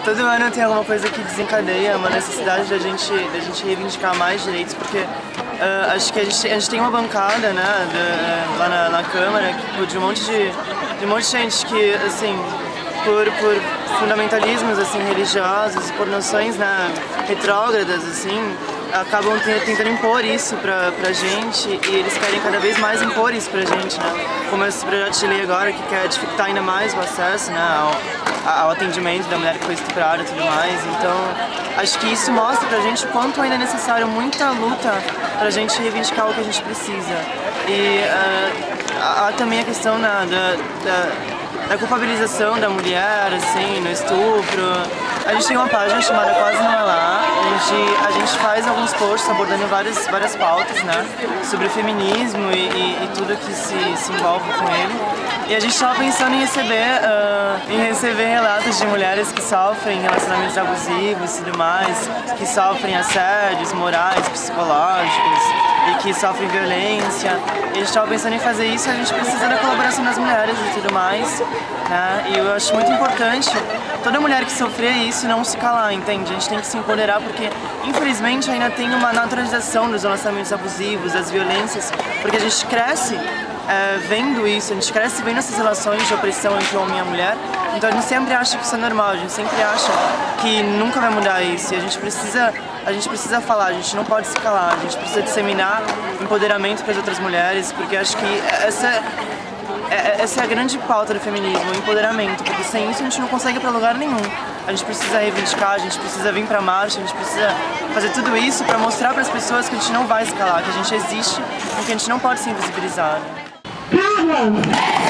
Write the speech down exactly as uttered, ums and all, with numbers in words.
todo ano tem alguma coisa que desencadeia uma necessidade da gente, da gente reivindicar mais direitos, porque uh, acho que a gente, a gente tem uma bancada, né, de, lá na, na Câmara, que, de um monte de, de um monte de gente que, assim, por, por fundamentalismos assim, religiosos e por noções, né, retrógradas, assim, acabam tentando impor isso pra, pra gente, e eles querem cada vez mais impor isso pra gente, né? Como esse projeto de lei agora, que quer dificultar ainda mais o acesso, né, ao, ao atendimento da mulher que foi estuprada e tudo mais. Então, acho que isso mostra pra gente o quanto ainda é necessário muita luta pra gente reivindicar o que a gente precisa. E uh, há também a questão, né, da, da, da culpabilização da mulher, assim, no estupro. A gente tem uma página chamada Quase Não É Lá, onde a gente faz alguns posts abordando várias, várias pautas, né, sobre feminismo e, e, e tudo que se, se envolve com ele. E a gente estava pensando em receber, uh, em receber relatos de mulheres que sofrem relacionamentos abusivos e tudo mais, que sofrem assédios morais, psicológicos e que sofrem violência. E a gente estava pensando em fazer isso, a gente precisa da colaboração das mulheres e tudo mais, né? E eu acho muito importante toda mulher que sofrer isso não se calar, entende? A gente tem que se empoderar porque, infelizmente, ainda tem uma naturalização dos relacionamentos abusivos, das violências, porque a gente cresce é, vendo isso, a gente cresce vendo essas relações de opressão entre o homem e a mulher, então a gente sempre acha que isso é normal, a gente sempre acha que nunca vai mudar isso, e a gente precisa, a gente precisa falar, a gente não pode se calar, a gente precisa disseminar empoderamento para as outras mulheres, porque acho que essa é Essa é a grande pauta do feminismo, o empoderamento, porque sem isso a gente não consegue ir pra lugar nenhum. A gente precisa reivindicar, a gente precisa vir pra marcha, a gente precisa fazer tudo isso pra mostrar pras pessoas que a gente não vai escalar, que a gente existe e que a gente não pode ser invisibilizado.